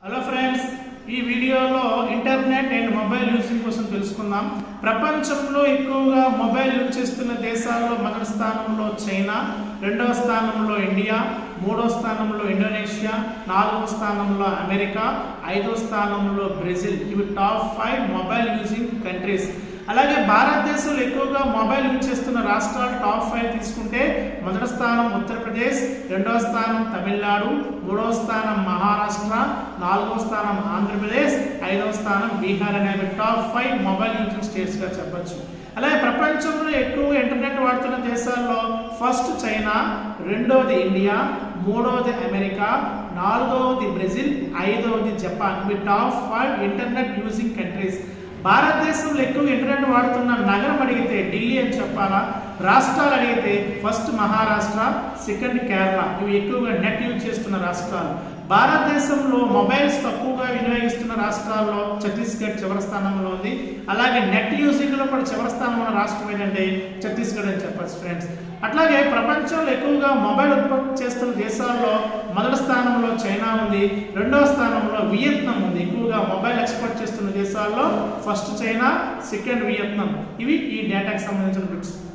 Hello friends, ఈ వీడియోలో internet and mobile using కోసం తెలుసుకుందాం. ప్రపంచంలో ఎక్కువగా మొబైల్ యూజ్ చేస్తున్న దేశాల్లో మొదటి స్థానంలో చైనా, రెండవ స్థానంలో ఇండియా, మూడవ స్థానంలో ఇండోనేషియా, నాలుగవ స్థానంలో అమెరికా, ఐదవ స్థానంలో బ్రెజిల్. ఇవి టాప్ 5 మొబైల్ యూజింగ్ కంట్రీస్. అలాగే భారతదేశంలో ఎక్కువగా మొబైల్ యూజ్ చేస్తున్న రాష్ట్రాలు టాప్ 5 తీసుకుంటే మొదటి స్థానం ఉత్తరప్రదేశ్, రెండవ స్థానం తమిళనాడు, మూడవ స్థానం మహారాష్ట్ర, నాలుగవ స్థానం ఆంధ్రప్రదేశ్, ఐదవ స్థానం బీహార్ అనేవి టాప్ 5 మొబైల్ యూజింగ్ స్టేట్స్ గా చెప్పొచ్చు. అలాగే ప్రపంచంలో ఎక్కువగా ఇంటర్నెట్ వాడుతున్న దేశాల్లో ఫస్ట్ చైనా, రెండవది ఇండియా, మూడవది అమెరికా, నాలుగవది బ్రెజిల్, ఐదవది జపాన్. ఇవి టాప్ 5 ఇంటర్నెట్ యూజింగ్ కంట్రీస్. భారతదేశంలో ఎక్కువ ఇంటర్నెట్ వాడుతున్న నగరం అడిగితే ఢిల్లీ అని చెప్పాలా, రాష్ట్రాలు అడిగితే ఫస్ట్ మహారాష్ట్ర, సెకండ్ కేరళ. ఇవి ఎక్కువగా నెట్ యూజ్ చేస్తున్న రాష్ట్రాలు. భారతదేశంలో మొబైల్స్ తక్కువగా వినియోగిస్తున్న రాష్ట్రాల్లో ఛత్తీస్గఢ్ చివరి స్థానంలో ఉంది. అలాగే నెట్ యూజింగ్ లో కూడా చివరి స్థానంలో ఉన్న రాష్ట్రం ఏంటంటే ఛత్తీస్గఢ్ అని చెప్పచ్చు ఫ్రెండ్స్. అట్లాగే ప్రపంచంలో ఎక్కువగా మొబైల్ ఉత్పత్తి చేస్తున్న దేశాల్లో మొదటి స్థానంలో చైనా ఉంది, రెండవ స్థానంలో వియత్నాం ఉంది. ఎక్కువగా మొబైల్ ఎక్స్పోర్ట్ చేస్తున్న దేశాల్లో ఫస్ట్ చైనా, సెకండ్ వియత్నాం. ఇవి ఈ డేటాకి సంబంధించిన బిట్స్.